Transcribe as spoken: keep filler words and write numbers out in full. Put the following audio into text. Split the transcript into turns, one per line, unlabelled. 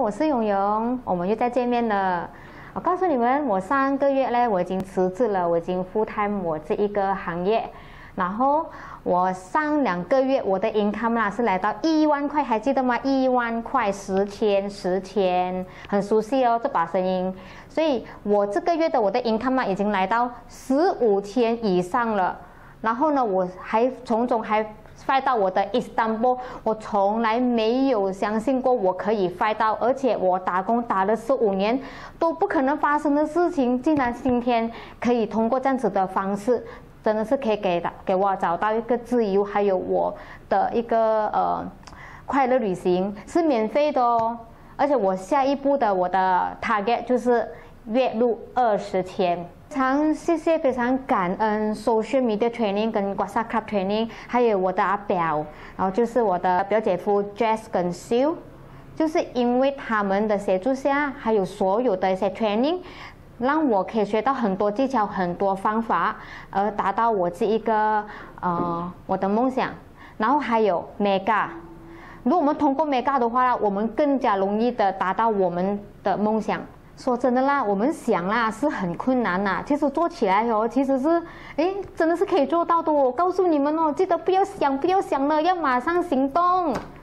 我是永永，我们又再见面了。我告诉你们，我上个月呢，我已经辞职了，我已经 full time 我这一个行业。然后我上两个月我的 income 啦是来到一万块，还记得吗？一万块，十千，十千，很熟悉哦，这把声音。所以我这个月的我的 income 啦已经来到十五千以上了。然后呢，我还从中还 fight 到我的 Istanbul， 我从来没有相信过我可以 fight 到，而且我打工打了十五年都不可能发生的事情，竟然今天可以通过这样子的方式，真的是可以给给我找到一个自由，还有我的一个呃快乐旅行是免费的哦。而且我下一步的我的 target 就是月入二十千。 非常谢谢，非常感恩 social media training 跟 WhatsApp club training， 还有我的阿表，然后就是我的表姐夫 Jess 跟 Sue， 就是因为他们的协助下，还有所有的一些 training， 让我可以学到很多技巧、很多方法，而达到我这一个呃我的梦想。然后还有 Mega， 如果我们通过 Mega 的话，我们更加容易的达到我们的梦想。 说真的啦，我们想啦是很困难啦，其实做起来哦，其实是，诶，真的是可以做到的哦。我告诉你们哦，记得不要想，不要想了，要马上行动。